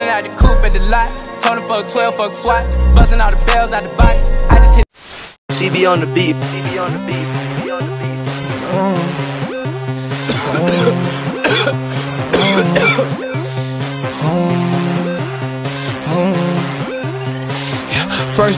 Out the coupe at the lot, told him fuck 12, fuck SWAT, busting all the bells out the box. I just hit. She be on the beat. She be on the beat. She be on the beat. First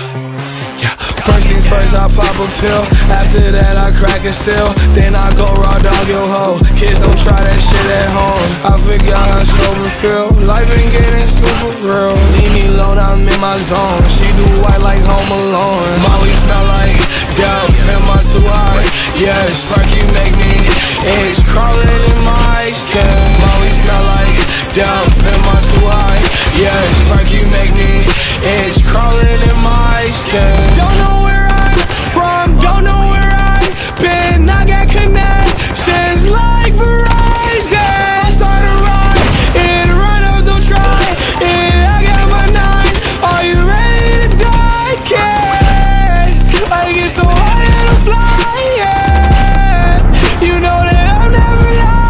things first, I pop a pill. After that, I crack a seal. Then I go raw dog your hoe. Kids don't try that shit at home. I forgot how sober feel. Life ain't getting super real. Leave me alone, I'm in my zone. She do white like Home Alone. Molly smell like dope. Am I too high? Yes, fuck you make me itch. Crawling in my skin. Molly smell like dope. Am I too high? Yes, fuck you make me itch. Crawling in my skin. Don't know where I'm from, don't know where I've been. I got connections like Verizon. Start a ride, and run up, don't try it. I got my knife. Are you ready to die, kid? I get so high and I fly, yeah. You know that I'm never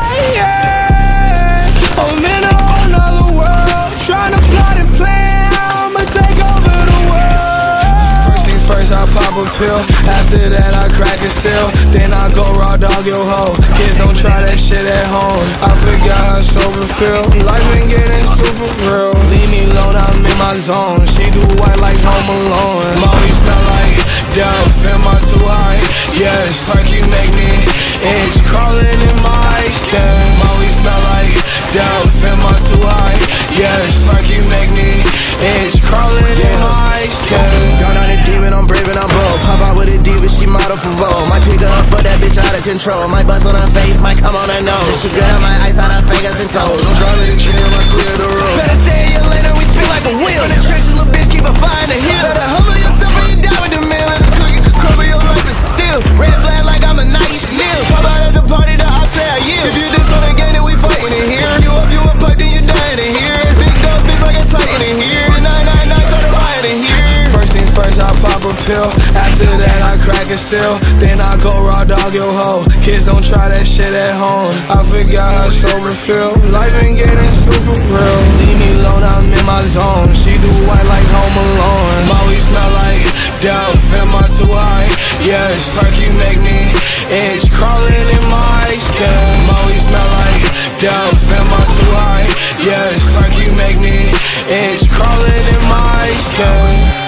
lying. I'm in a whole nother world, trying to plot and plan. I'ma take over the world. First I pop a pill, after that I crack a seal. Then I go raw dog your hoe. Kids don't try that shit at home. I forgot how sober feel. Life ain't getting super real. Leave me alone, I'm in my zone. She do white like Home Alone. Molly smell like dope. Am I too high? Yes, fuck you make me itch. Crawling in my skin. Molly smell like dope. Am I too high? Yes, fuck you make me itch. Crawling in my skin. Gone on a demon, I'm brave and I'm bold. Pop out with a diva, she model for Vogue. Might pick her up for that bitch out of control. Might bust on her face, might come on her nose. She good on my ice out her fingers and toes. I'm driving the gym, I clear the road. Better stay in your lane and we spin like a wheel. In the trenches, little bitch, keep a fire in the hill. Better humble yourself when you die with the meal. And the cookie, crumble your life is still. Red flag like I'm a nice meal. Pop out at the party, the ops say I yield. If you diss on the game, then we fighting in here. You up, pipe, then you dying in here. Big dog, big like a titan in here. 999, go to riot in here. First I pop a pill, after that I crack a seal. Then I go raw dog your hoe. Kids don't try that shit at home. I forgot how sober feel. Life ain't getting super real. Leave me alone, I'm in my zone. She do white like Home Alone. Molly smell like dope. Am I too high? Yes, fuck you make me itch. Crawling in my skin. Molly smell like dope. Am I too high? Yes, fuck you make me itch. Crawling in my skin.